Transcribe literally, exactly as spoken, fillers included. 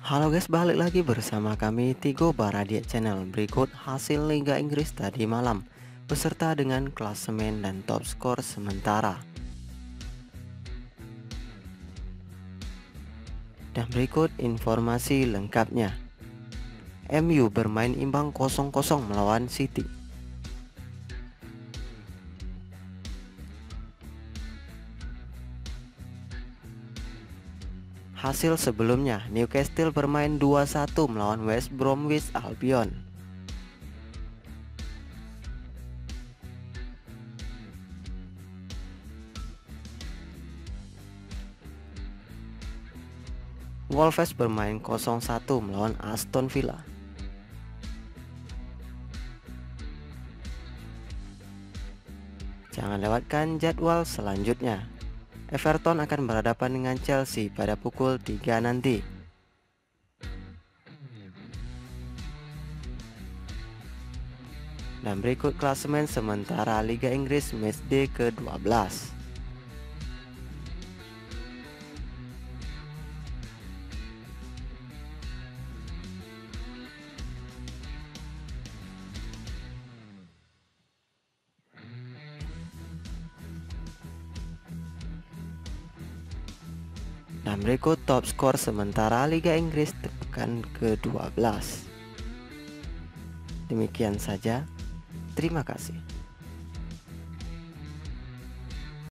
Halo guys, balik lagi bersama kami Tigo Baradia Channel. Berikut hasil Liga Inggris tadi malam beserta dengan klasemen dan top skor sementara. Dan berikut informasi lengkapnya. M U bermain imbang kosong kosong melawan City. Hasil sebelumnya, Newcastle bermain dua satu melawan West Bromwich Albion. Wolves bermain kosong satu melawan Aston Villa. Jangan lewatkan jadwal selanjutnya. Everton akan berhadapan dengan Chelsea pada pukul tiga nanti. Dan berikut klasemen sementara Liga Inggris matchday ke dua belas. Dan berikut top skor sementara Liga Inggris pekan ke dua belas. Demikian saja, terima kasih.